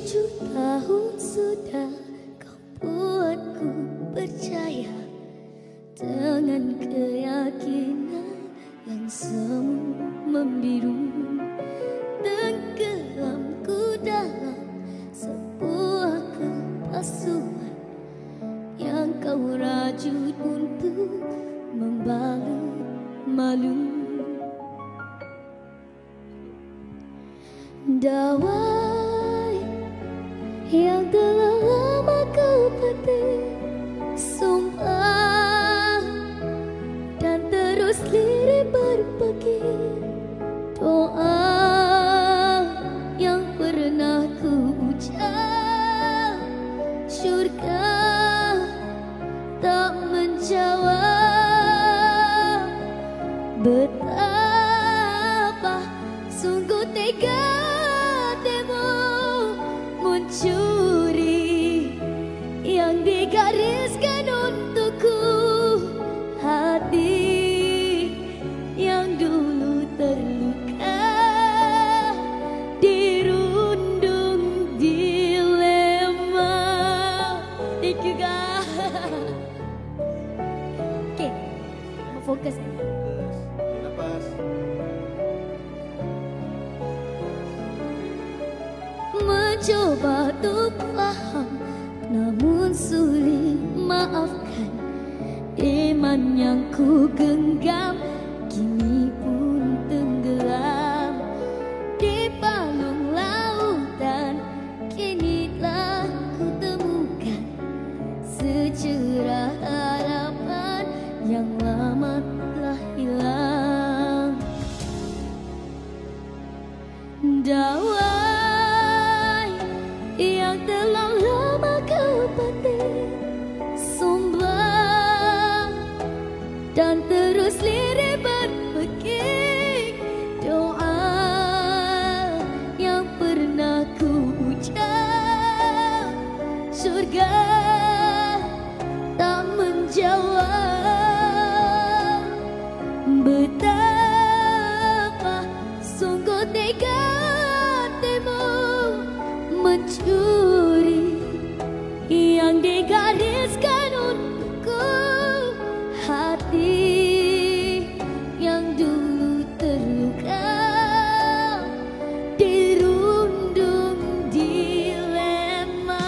7 tahun sudah kau buatku percaya dengan keyakinan yang semu membiru. Tenggelamku dalam sebuah kepalsuan yang kau rajut untuk membalut malu. Dawai yang telah lama kau petik, sumpah dan terus lirik berbagi. Doa yang pernah ku ucap, syurga tak menjawab. Betapa sungguh tega mencuri yang digariskan untukku. Hati yang dulu terluka dirundung dilema. Thank you guys. Okay, mau fokus. Lepas. Mencoba untuk paham, namun sulit maafkan. Iman yang ku genggam kini pun tenggelam di palung lautan. Kini telah ku temukan secerah harapan yang lama telah hilang. Dawai yang telah lama kau petik, sumpah dan terus lirik berpekik. Doa yang pernah ku ucap, surga tak menjawab. Betapa sungguh tega mencuri yang digariskan untukku. Hati yang dulu terluka dirundung dilema.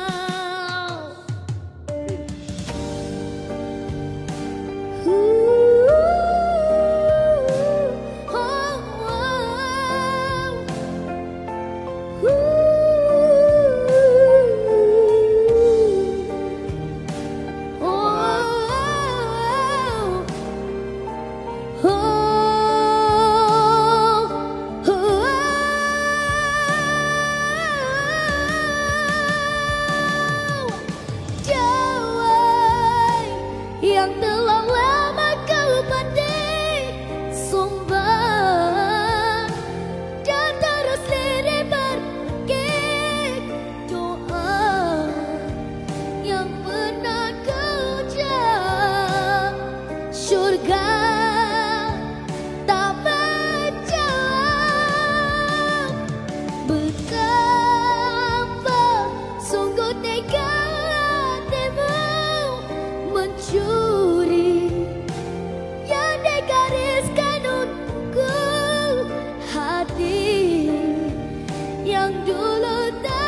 Yang telah lama kau petik, sumpah dan terus lirik berpekik. Doa yang pernah kau ucap, syurga tak menjawab. Betapa sungguh tega mencuri yang digariskan untukku. Hati yang dulu tak